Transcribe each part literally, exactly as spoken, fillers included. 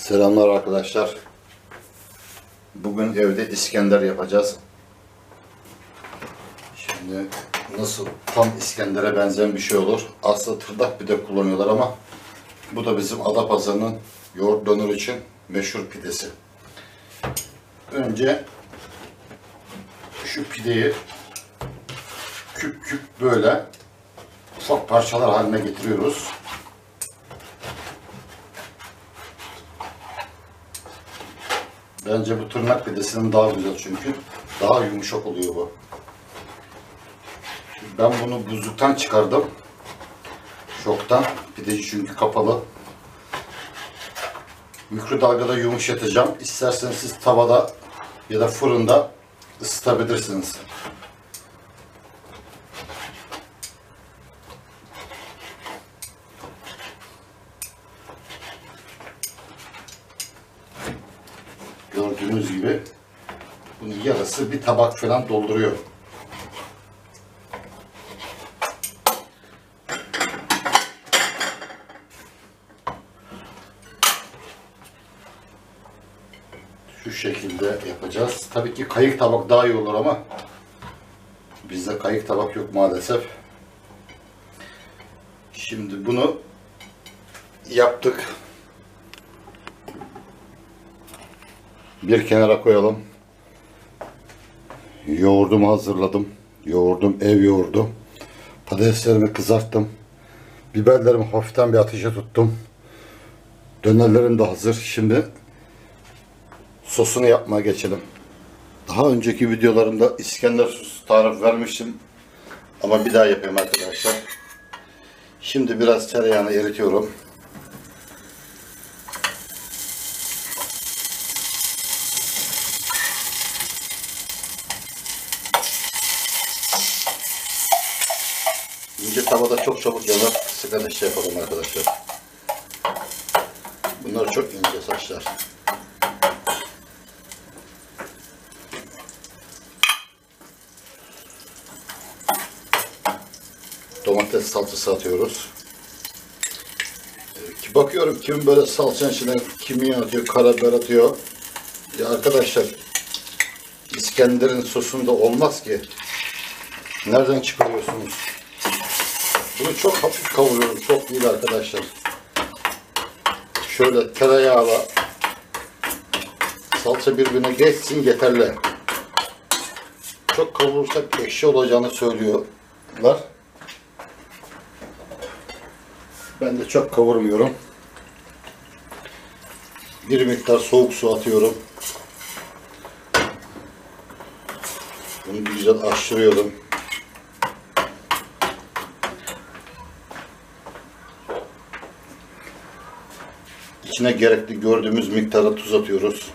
Selamlar arkadaşlar. Bugün evde İskender yapacağız. Şimdi nasıl tam İskender'e benzeyen bir şey olur. Aslında tırdak pide kullanıyorlar ama bu da bizim Adapazarı'nın yoğurt döner için meşhur pidesi. Önce şu pideyi küp küp böyle ufak parçalar haline getiriyoruz. Bence bu tırnak pidesinin daha güzel çünkü daha yumuşak oluyor bu. Ben bunu buzluktan çıkardım. Şoktan. Pideci çünkü kapalı. Mikrodalgada yumuşatacağım. İsterseniz siz tavada ya da fırında ısıtabilirsiniz. Gördüğünüz gibi bunun yarısı bir tabak falan dolduruyor. Şu şekilde yapacağız. Tabii ki kayık tabak daha iyi olur ama bizde kayık tabak yok maalesef. Şimdi bunu yaptık. Bir kenara koyalım. Yoğurdumu hazırladım. Yoğurdum, ev yoğurdu. Patateslerimi kızarttım. Biberlerimi hafiften bir ateşe tuttum. Dönerlerim de hazır. Şimdi sosunu yapmaya geçelim. Daha önceki videolarımda İskender sosu tarif vermiştim. Ama bir daha yapayım arkadaşlar. Şimdi biraz tereyağını eritiyorum. İnce tavada çok çabuk yanar. Kısık ateşte yapalım arkadaşlar. Bunlar çok ince saçlar. Domates salçası atıyoruz. Ee, bakıyorum kim böyle salçanın içine kimyon atıyor, karabiber atıyor. Ya arkadaşlar İskender'in sosunda olmaz ki. Nereden çıkarıyorsunuz? Bunu çok hafif kavuruyorum. Çok değil arkadaşlar. Şöyle tereyağla salça birbirine geçsin yeterli. Çok kavurursak ekşi olacağını söylüyorlar. Ben de çok kavurmuyorum. Bir miktar soğuk su atıyorum. Bunu güzel aşırıyorum. İçine gerekli gördüğümüz miktarda tuz atıyoruz.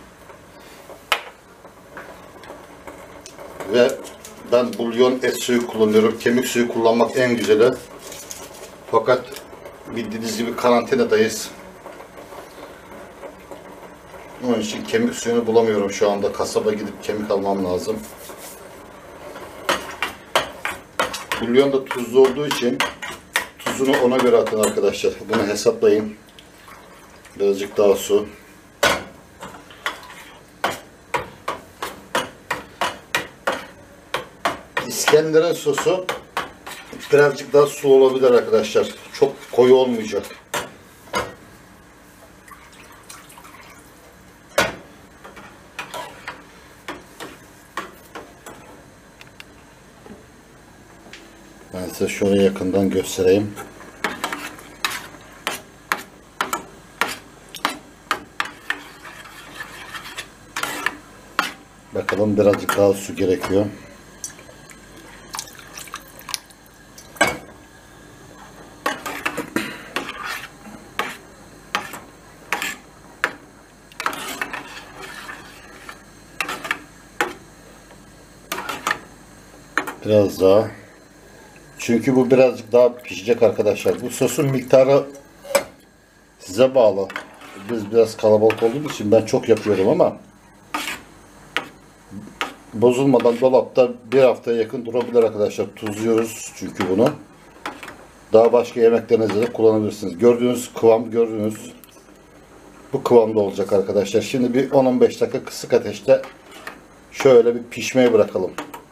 Ve ben bulyon et suyu kullanıyorum. Kemik suyu kullanmak en güzeli. Fakat bildiğiniz gibi karantinadayız. Onun için kemik suyunu bulamıyorum şu anda. Kasaba gidip kemik almam lazım. Bulyon da tuzlu olduğu için tuzunu ona göre atın arkadaşlar. Bunu hesaplayın. Birazcık daha su. İskender'in sosu birazcık daha su olabilir arkadaşlar. Çok koyu olmayacak. Ben size şöyle yakından göstereyim. Bakalım birazcık daha su gerekiyor. Biraz daha. Çünkü bu birazcık daha pişecek arkadaşlar. Bu sosun miktarı size bağlı. Biz biraz kalabalık olduğumuz için ben çok yapıyorum ama bozulmadan dolapta bir haftaya yakın durabilir arkadaşlar. Tuzluyoruz çünkü bunu. Daha başka yemeklerinizde de kullanabilirsiniz. Gördüğünüz kıvam gördüğünüz. Bu kıvamda olacak arkadaşlar. Şimdi bir on on beş dakika kısık ateşte şöyle bir pişmeye bırakalım.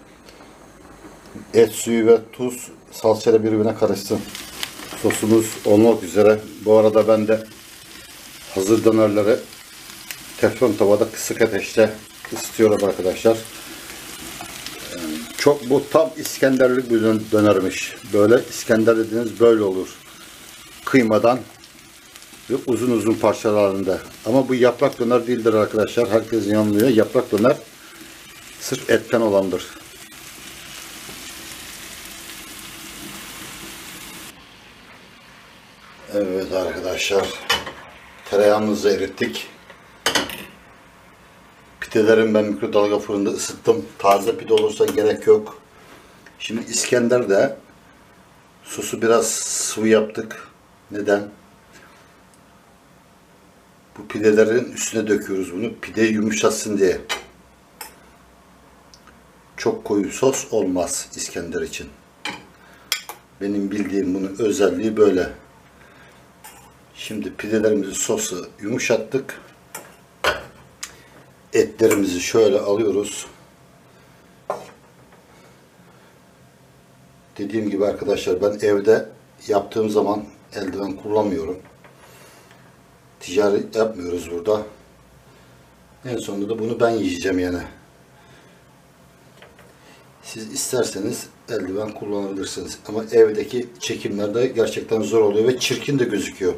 Et suyu ve tuz salçayla birbirine karışsın. Sosumuz olmak üzere. Bu arada ben de hazır dönerleri teflon tavada kısık ateşte ısıtıyorum arkadaşlar. Çok bu tam İskenderlik bir dönermiş. Böyle İskender dediğiniz böyle olur. Kıymadan ve uzun uzun parçalar halinde. Ama bu yaprak döner değildir arkadaşlar. Herkes yanılıyor. Yaprak döner sırf etten olandır. Evet arkadaşlar. Tereyağımızı erittik. Pidelerimi ben mikrodalga fırında ısıttım. Taze pide olursa gerek yok. Şimdi İskender'de sosu biraz sıvı yaptık. Neden? Bu pidelerin üstüne döküyoruz bunu. Pide yumuşasın diye. Çok koyu sos olmaz İskender için. Benim bildiğim bunun özelliği böyle. Şimdi pidelerimizin sosu yumuşattık. Etlerimizi şöyle alıyoruz. Dediğim gibi arkadaşlar ben evde yaptığım zaman eldiven kullanmıyorum. Ticari yapmıyoruz burada. En sonunda da bunu ben yiyeceğim yani. Siz isterseniz eldiven kullanabilirsiniz. Ama evdeki çekimlerde gerçekten zor oluyor ve çirkin de gözüküyor.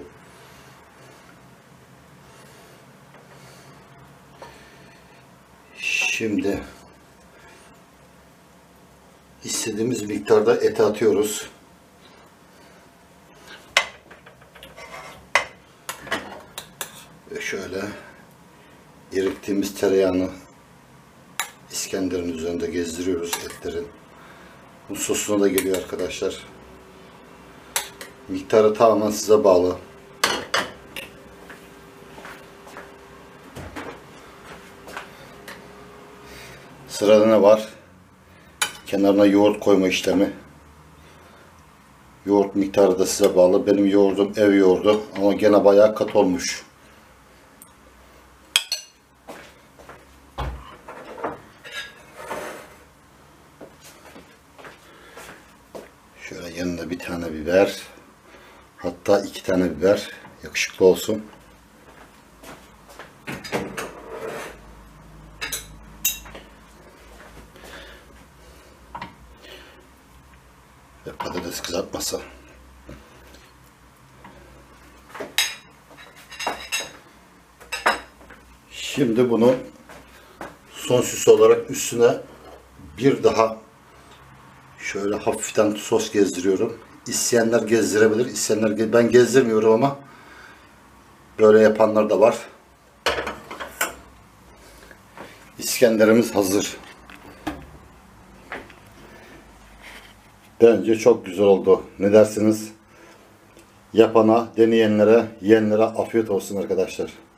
Şimdi istediğimiz miktarda eti atıyoruz. Ve şöyle erittiğimiz tereyağını İskender'in üzerinde gezdiriyoruz etlerin. Bu sosuna da geliyor arkadaşlar. Miktarı tamamen size bağlı. Sırada ne var? Kenarına yoğurt koyma işlemi. Yoğurt miktarı da size bağlı. Benim yoğurdum ev yoğurdu ama gene bayağı kat olmuş. Şöyle yanına bir tane biber. Hatta iki tane biber. Yakışıklı olsun. Ve patates kızartması. Şimdi bunu son süs olarak üstüne bir daha şöyle hafiften sos gezdiriyorum. İsteyenler gezdirebilir. İsteyenler, ben gezdirmiyorum ama böyle yapanlar da var. İskenderimiz hazır. Bence çok güzel oldu. Ne dersiniz? Yapana, deneyenlere, yiyenlere afiyet olsun arkadaşlar.